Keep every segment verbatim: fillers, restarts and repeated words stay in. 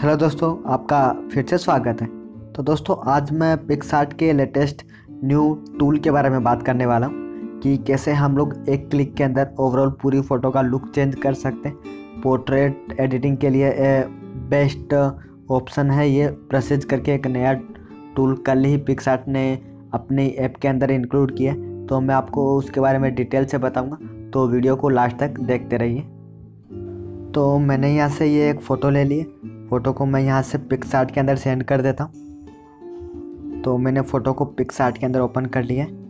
Hello दोस्तों, आपका फिर से स्वागत है। तो दोस्तों, आज मैं पिक्सआर्ट के लेटेस्ट न्यू टूल के बारे में बात करने वाला हूँ कि कैसे हम लोग एक क्लिक के अंदर ओवरऑल पूरी फ़ोटो का लुक चेंज कर सकते हैं। पोर्ट्रेट एडिटिंग के लिए बेस्ट ऑप्शन है ये प्रेसिज करके एक नया टूल कल ही पिक्सआर्ट ने अपनी ऐप के अंदर इंक्लूड किया है। तो मैं आपको उसके बारे में डिटेल से बताऊँगा, तो वीडियो को लास्ट तक देखते रहिए। तो मैंने यहाँ से ये एक फ़ोटो ले ली है। फ़ोटो को मैं यहाँ से पिक्सआर्ट के अंदर सेंड कर देता हूँ। तो मैंने फ़ोटो को पिक्सआर्ट के अंदर ओपन कर लिया है।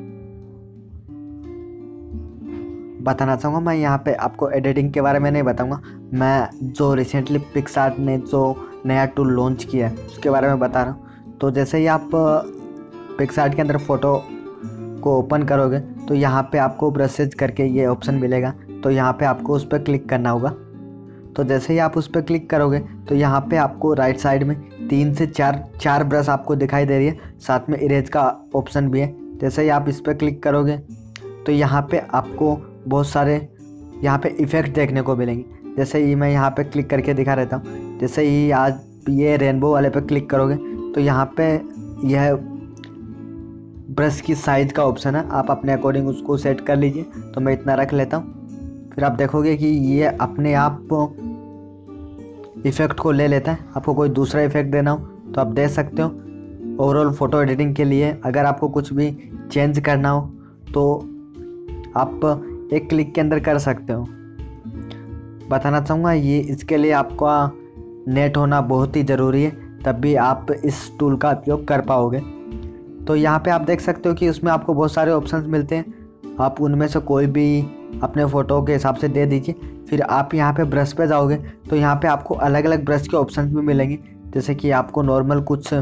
बताना चाहूँगा मैं यहाँ पे आपको एडिटिंग के बारे में नहीं बताऊँगा, मैं जो रिसेंटली पिक्सआर्ट ने जो नया टूल लॉन्च किया है उसके बारे में बता रहा हूँ। तो जैसे ही आप पिक्सआर्ट के अंदर फ़ोटो को ओपन करोगे तो यहाँ पे आपको ब्रशेज करके ये ऑप्शन मिलेगा। तो यहाँ पे आपको उस पर क्लिक करना होगा। तो जैसे ही आप उस पर क्लिक करोगे तो यहाँ पे आपको राइट साइड में तीन से चार चार ब्रश आपको दिखाई दे रही है, साथ में इरेज का ऑप्शन भी है। जैसे ही आप इस पर क्लिक करोगे तो यहाँ पे आपको बहुत सारे यहाँ पे इफ़ेक्ट देखने को मिलेंगे। जैसे ही मैं यहाँ पे क्लिक करके दिखा रहता हूँ। जैसे ही आज ये रेनबो वाले पे क्लिक करोगे तो यहाँ पे यह ब्रश की साइज़ का ऑप्शन है, आप अपने अकॉर्डिंग उसको सेट कर लीजिए। तो मैं इतना रख लेता हूँ। फिर आप देखोगे कि ये अपने आप इफ़ेक्ट को ले लेता है। आपको कोई दूसरा इफ़ेक्ट देना हो तो आप दे सकते हो। ओवरऑल फ़ोटो एडिटिंग के लिए अगर आपको कुछ भी चेंज करना हो तो आप एक क्लिक के अंदर कर सकते हो। बताना चाहूँगा ये इसके लिए आपका नेट होना बहुत ही ज़रूरी है, तब भी आप इस टूल का उपयोग कर पाओगे। तो यहाँ पे आप देख सकते हो कि उसमें आपको बहुत सारे ऑप्शंस मिलते हैं। आप उनमें से कोई भी अपने फ़ोटो के हिसाब से दे दीजिए। फिर आप यहाँ पे ब्रश पे जाओगे तो यहाँ पे आपको अलग अलग ब्रश के ऑप्शंस भी मिलेंगे। जैसे कि आपको नॉर्मल कुछ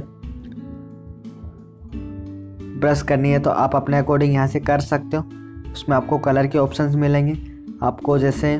ब्रश करनी है तो आप अपने अकॉर्डिंग यहाँ से कर सकते हो। उसमें आपको कलर के ऑप्शंस मिलेंगे। आपको जैसे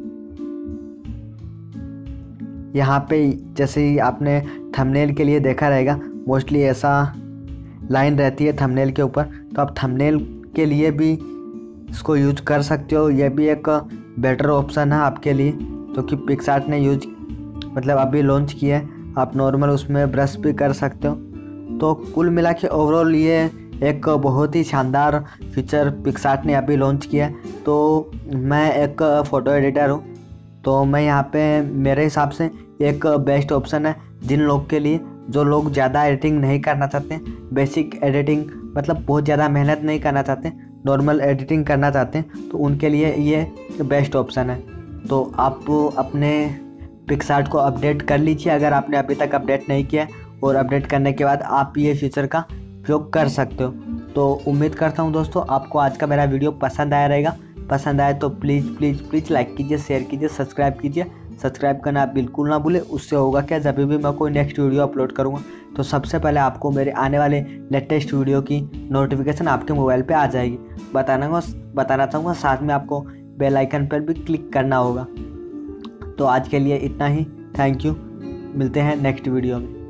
यहाँ पे जैसे ही आपने थंबनेल के लिए देखा रहेगा, मोस्टली ऐसा लाइन रहती है थंबनेल के ऊपर, तो आप थंबनेल के लिए भी इसको यूज कर सकते हो। यह भी एक बेटर ऑप्शन है आपके लिए, जो कि पिक्सआर्ट ने यूज मतलब अभी लॉन्च किया है। आप नॉर्मल उसमें ब्रश भी कर सकते हो। तो कुल मिला के ओवरऑल ये एक बहुत ही शानदार फीचर पिक्सआर्ट ने अभी लॉन्च किया है। तो मैं एक फ़ोटो एडिटर हूँ, तो मैं यहाँ पे मेरे हिसाब से एक बेस्ट ऑप्शन है जिन लोग के लिए जो लोग ज़्यादा एडिटिंग नहीं करना चाहते, बेसिक एडिटिंग मतलब बहुत ज़्यादा मेहनत नहीं करना चाहते, नॉर्मल एडिटिंग करना चाहते हैं, तो उनके लिए ये बेस्ट ऑप्शन है। तो आप अपने पिक्सआर्ट को अपडेट कर लीजिए अगर आपने अभी तक अपडेट नहीं किया, और अपडेट करने के बाद आप ये फीचर का उपयोग कर सकते हो। तो उम्मीद करता हूँ दोस्तों आपको आज का मेरा वीडियो पसंद आया रहेगा। पसंद आए तो प्लीज़ प्लीज़ प्लीज़ लाइक कीजिए, शेयर कीजिए, सब्सक्राइब कीजिए। सब्सक्राइब करना आप बिल्कुल ना भूलें। उससे होगा क्या, जब भी मैं कोई नेक्स्ट वीडियो अपलोड करूँगा तो सबसे पहले आपको मेरे आने वाले लेटेस्ट वीडियो की नोटिफिकेशन आपके मोबाइल पे आ जाएगी। बताना बताना चाहूँगा साथ में आपको बेल आइकन पर भी क्लिक करना होगा। तो आज के लिए इतना ही। Thank you. मिलते हैं नेक्स्ट वीडियो में।